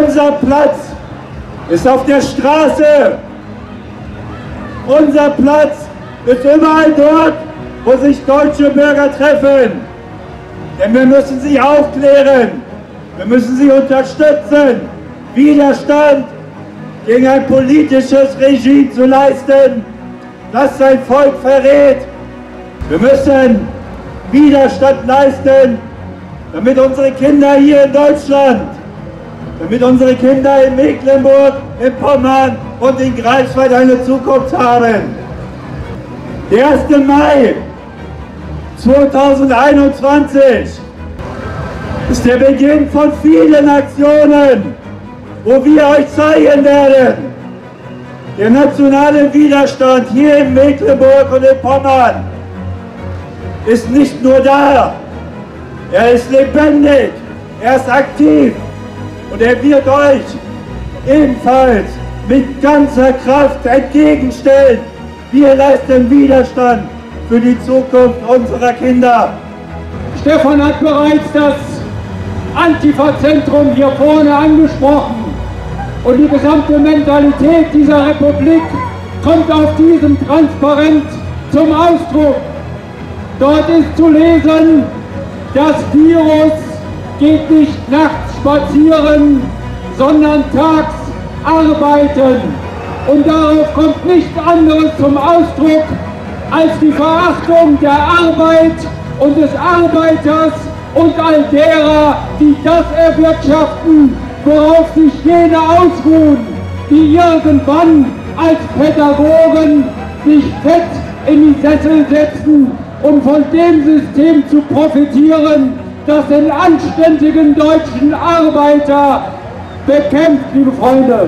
Unser Platz ist auf der Straße. Unser Platz ist überall dort, wo sich deutsche Bürger treffen. Denn wir müssen sie aufklären, wir müssen sie unterstützen, Widerstand gegen ein politisches Regime zu leisten, das sein Volk verrät. Wir müssen Widerstand leisten, damit unsere Kinder hier in Deutschland, damit unsere Kinder in Mecklenburg, in Pommern und in Greifswald eine Zukunft haben. Der 1. Mai 2021 ist der Beginn von vielen Aktionen, wo wir euch zeigen werden, der nationale Widerstand hier in Mecklenburg und in Pommern ist nicht nur da, er ist lebendig, er ist aktiv und er wird euch ebenfalls mit ganzer Kraft entgegenstellen. Wir leisten Widerstand für die Zukunft unserer Kinder. Stefan hat bereits das Antifa-Zentrum hier vorne angesprochen. Und die gesamte Mentalität dieser Republik kommt auf diesem Transparent zum Ausdruck. Dort ist zu lesen, das Virus geht nicht nachts spazieren, sondern tags arbeiten. Und darauf kommt nichts anderes zum Ausdruck als die Verachtung der Arbeit und des Arbeiters und all derer, die das erwirtschaften, worauf sich jene ausruhen, die irgendwann als Pädagogen sich fett in die Sessel setzen, um von dem System zu profitieren, das den anständigen deutschen Arbeiter bekämpft, liebe Freunde.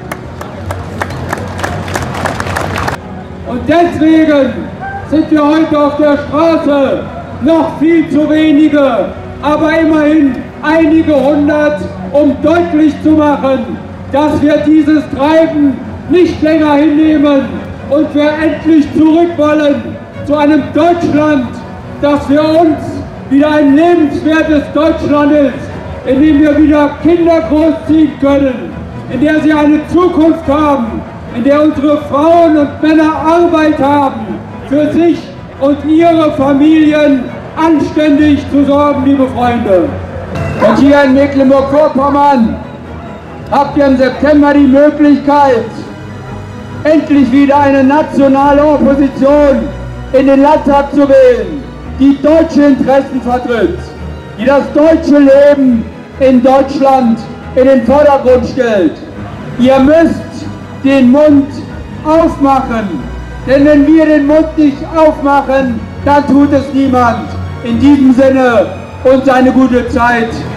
Und deswegen sind wir heute auf der Straße, noch viel zu wenige, aber immerhin einige hundert, um deutlich zu machen, dass wir dieses Treiben nicht länger hinnehmen und wir endlich zurück wollen zu einem Deutschland, das für uns wieder ein lebenswertes Deutschland ist, in dem wir wieder Kinder großziehen können, in der sie eine Zukunft haben, in der unsere Frauen und Männer Arbeit haben, für sich und ihre Familien anständig zu sorgen, liebe Freunde. Und hier in Mecklenburg-Vorpommern habt ihr im September die Möglichkeit, endlich wieder eine nationale Opposition in den Landtag zu wählen, die deutsche Interessen vertritt, die das deutsche Leben in Deutschland in den Vordergrund stellt. Ihr müsst den Mund aufmachen, denn wenn wir den Mund nicht aufmachen, dann tut es niemand. In diesem Sinne, uns eine gute Zeit.